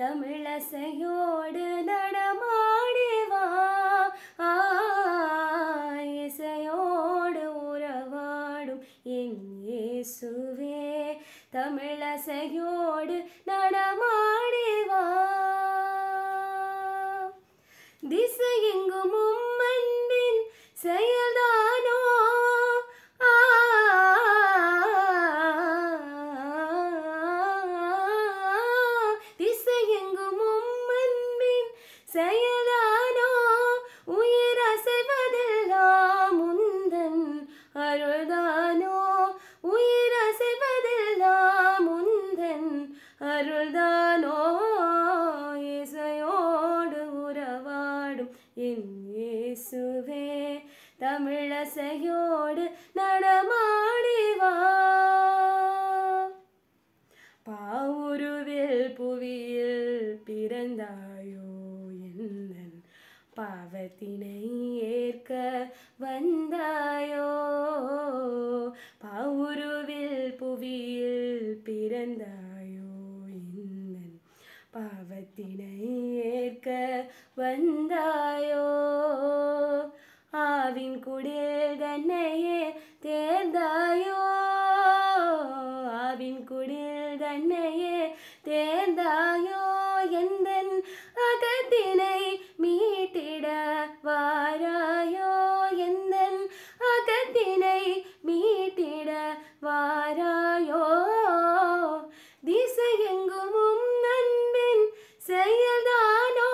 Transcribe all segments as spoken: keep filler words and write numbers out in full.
தமிழசையோடு நடமாடி வா இசையோடு உறவாடும் என் இயேசுவே தமிழசையோடு நடமாடி வா திசையெங்கும் உம்மன்பின் செயல்தானோ திசையெங்கும் உம்மன்பின் செயல்தானோ உயிர் அசைவதெல்லாம் உந்தன் அருள்தானோ உயிர் அசைவதெல்லாம் உந்தன் அருள்தானோ இசையோடு உறவாடும் என் இயேசுவே தமிழசையோடு நடமாடி வா பாவுருவில் புவியில் பிறந்தாயோ என்னன் பாவத்தினை ஏற்க வந்தாயோ பாவுருவில் புவியில் பிறந்தாயோ என்னன் பாவத்தினை ஏற்க வந்தாயோ ஆவின் குடில் தன்னையே தேர்ந்தாயோ ஆவின் குடில் தன்னையே தேர்ந்தாயோ எந்தன் அகத்தினை மீட்டிட வாராயோ எந்தன் அகத்தினை மீட்டிட வாராயோ திசையெங்கும் உம் அன்பின் செயல்தானோ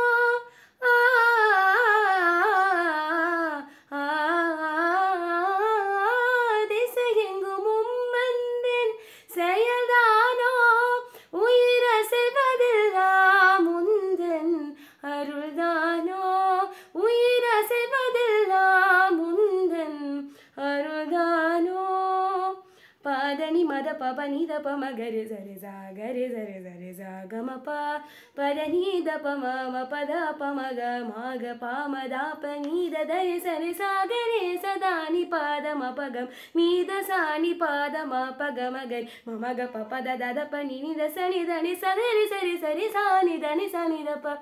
திசையெங்கும் உம் அன்பின் செயல்தானோ உயிர் அசைவதெல்லாம் உந்தன் அருள்தானோ உயிர் அசைவதெல்லாம் உந்தன் அருள்தானோ பாதனி மத பப நீத பம கரி சரி சா கரி சரி சரி சா கம பா பத நீத பம ம பத பமக மாக பாமதா ப நீத தரி சரி சா கரி சதானி பாத ம பகம் நீத சாணி பாத ம பகம கரி மமக ப பத தத ப நித சனி தனி சதரி சரி சரி சாணி தனி சனி தப்ப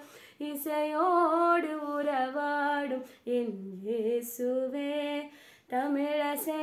இசையோடு உறவாடும் என் இயேசுவே தமிழசை